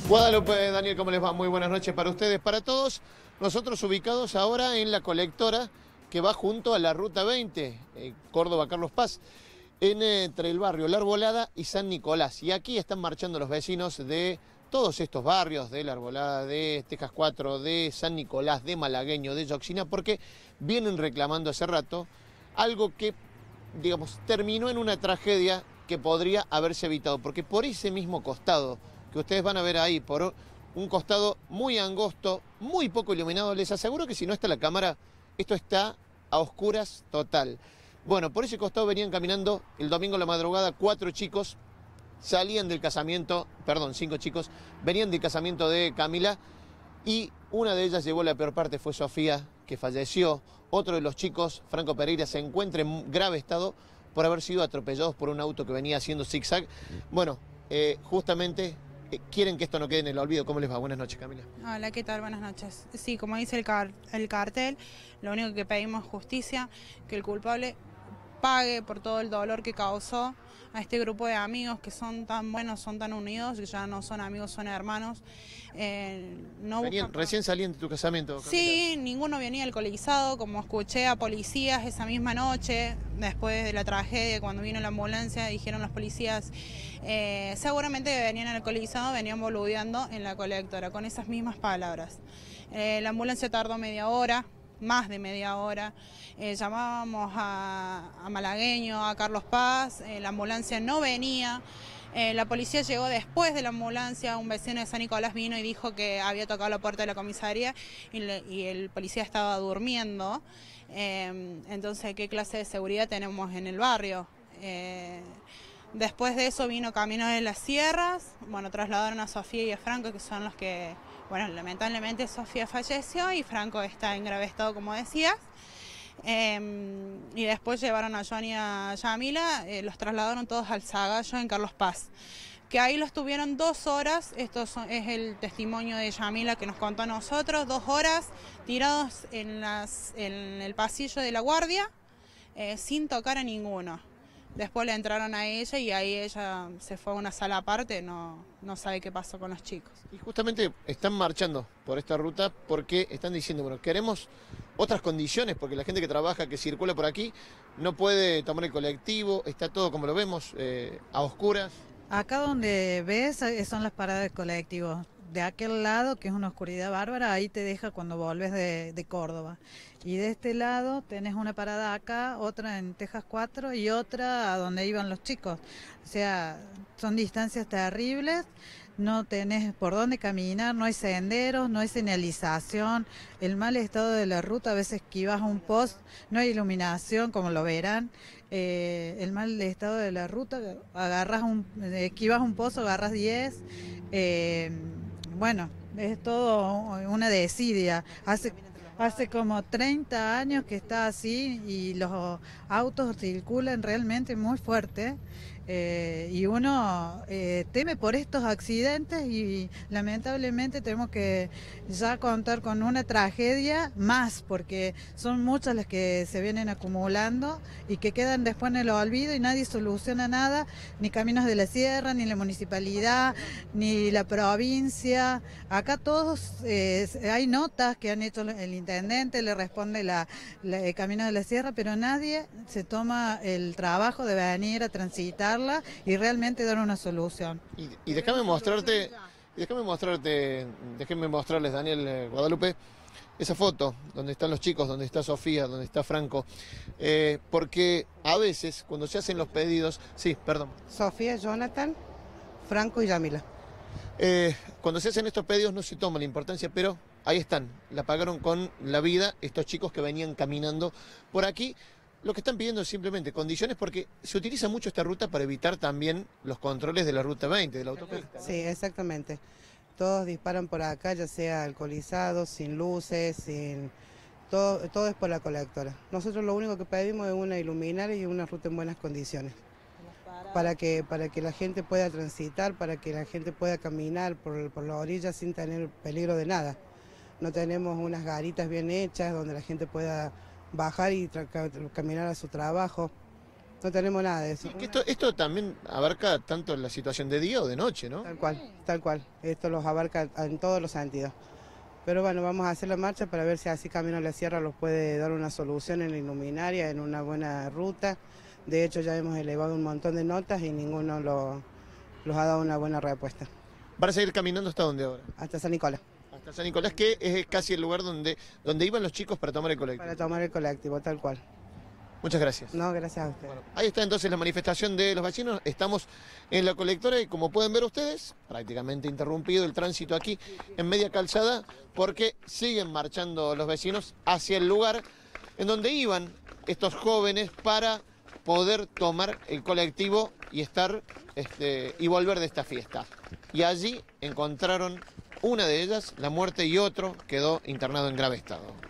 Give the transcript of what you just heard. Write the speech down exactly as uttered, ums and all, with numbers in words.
Guadalupe, Daniel, ¿cómo les va? Muy buenas noches para ustedes, para todos. Nosotros ubicados ahora en la colectora que va junto a la Ruta veinte, eh, Córdoba-Carlos Paz, en, eh, entre el barrio La Arbolada y San Nicolás. Y aquí están marchando los vecinos de todos estos barrios, de La Arbolada, de Tejas cuatro, de San Nicolás, de Malagueño, de Yoxina, porque vienen reclamando hace rato algo que, digamos, terminó en una tragedia que podría haberse evitado, porque por ese mismo costado que ustedes van a ver ahí, por un costado muy angosto, muy poco iluminado, les aseguro que si no está la cámara, esto está a oscuras total. Bueno, por ese costado venían caminando el domingo a la madrugada cuatro chicos, salían del casamiento, perdón, cinco chicos, venían del casamiento de Camila y una de ellas llevó la peor parte, fue Sofía, que falleció. Otro de los chicos, Franco Pereira, se encuentra en grave estado por haber sido atropellados por un auto que venía haciendo zigzag. Bueno, eh, justamente eh, quieren que esto no quede en el olvido. ¿Cómo les va? Buenas noches, Camila. Hola, ¿qué tal? Buenas noches. Sí, como dice el, car el cartel, lo único que pedimos es justicia, que el culpable pague por todo el dolor que causó a este grupo de amigos que son tan buenos, son tan unidos, que ya no son amigos, son hermanos. Eh, no Venían, buscan... recién salían de tu casamiento, Camila. Sí, ninguno venía alcoholizado, como escuché a policías esa misma noche, después de la tragedia, cuando vino la ambulancia, dijeron los policías, eh, seguramente venían alcoholizados, venían boludeando en la colectora, con esas mismas palabras. Eh, la ambulancia tardó media hora, más de media hora, eh, llamábamos a, a Malagueño, a Carlos Paz, eh, la ambulancia no venía. Eh, la policía llegó después de la ambulancia, un vecino de San Nicolás vino y dijo que había tocado la puerta de la comisaría y, le, y el policía estaba durmiendo. Eh, entonces, ¿qué clase de seguridad tenemos en el barrio? Eh, después de eso vino Camino de las Sierras, bueno, trasladaron a Sofía y a Franco, que son los que, bueno, lamentablemente Sofía falleció y Franco está en grave estado, como decías. Eh, y después llevaron a Johnny y a Yamila, eh, los trasladaron todos al Zagallo en Carlos Paz, que ahí los tuvieron dos horas, esto son, es el testimonio de Yamila que nos contó a nosotros, dos horas tirados en, las, en el pasillo de la guardia, eh, sin tocar a ninguno. Después le entraron a ella y ahí ella se fue a una sala aparte, no, no sabe qué pasó con los chicos. Y justamente están marchando por esta ruta porque están diciendo, bueno, queremos otras condiciones, porque la gente que trabaja, que circula por aquí, no puede tomar el colectivo, está todo como lo vemos, eh, a oscuras. Acá donde ves eh, son las paradas de colectivos. De aquel lado, que es una oscuridad bárbara, ahí te deja cuando volves de, de Córdoba. Y de este lado tenés una parada acá, otra en Tejas cuatro y otra a donde iban los chicos. O sea, son distancias terribles, no tenés por dónde caminar, no hay senderos, no hay señalización, el mal estado de la ruta, a veces esquivas un post, no hay iluminación, como lo verán. Eh, el mal estado de la ruta, agarras un, esquivas un pozo, agarras diez, eh, bueno, es todo una desidia. Hace, hace como treinta años que está así y los autos circulan realmente muy fuerte. Eh, y uno eh, teme por estos accidentes y lamentablemente tenemos que ya contar con una tragedia más, porque son muchas las que se vienen acumulando y que quedan después en el olvido y nadie soluciona nada, ni Caminos de la Sierra, ni la municipalidad, ni la provincia. Acá todos, eh, hay notas que han hecho el intendente, le responde la, la el Caminos de la Sierra, pero nadie se toma el trabajo de venir a transitar y realmente dar una solución. Y, y déjame mostrarte, déjame mostrarte, déjenme mostrarles, Daniel, eh, Guadalupe, esa foto donde están los chicos, donde está Sofía, donde está Franco, eh, porque a veces cuando se hacen los pedidos, sí, perdón. Sofía, Jonathan, Franco y Yamila. Eh, cuando se hacen estos pedidos no se toma la importancia, pero ahí están, la pagaron con la vida estos chicos que venían caminando por aquí. Lo que están pidiendo es simplemente condiciones, porque se utiliza mucho esta ruta para evitar también los controles de la Ruta veinte, de la autopista, ¿no? Sí, exactamente. Todos disparan por acá, ya sea alcoholizados, sin luces, sin todo, todo es por la colectora. Nosotros lo único que pedimos es una iluminaria y una ruta en buenas condiciones. Para que, para que la gente pueda transitar, para que la gente pueda caminar por, por la orilla sin tener peligro de nada. No tenemos unas garitas bien hechas donde la gente pueda bajar y caminar a su trabajo. No tenemos nada de eso. Sí, que esto, esto también abarca tanto la situación de día o de noche, ¿no? Tal cual, tal cual. Esto los abarca en todos los sentidos. Pero bueno, vamos a hacer la marcha para ver si así Camino a la Sierra los puede dar una solución en la iluminaria, en una buena ruta. De hecho, ya hemos elevado un montón de notas y ninguno lo, los ha dado una buena respuesta. ¿Van a seguir caminando hasta dónde ahora? Hasta San Nicolás. Hasta San Nicolás, que es casi el lugar donde, donde iban los chicos para tomar el colectivo. Para tomar el colectivo, tal cual. Muchas gracias. No, gracias a ustedes. Bueno, ahí está entonces la manifestación de los vecinos. Estamos en la colectora y como pueden ver ustedes, prácticamente interrumpido el tránsito aquí en media calzada porque siguen marchando los vecinos hacia el lugar en donde iban estos jóvenes para poder tomar el colectivo y estar este, y volver de esta fiesta. Y allí encontraron una de ellas, la muerte, y otro quedó internado en grave estado.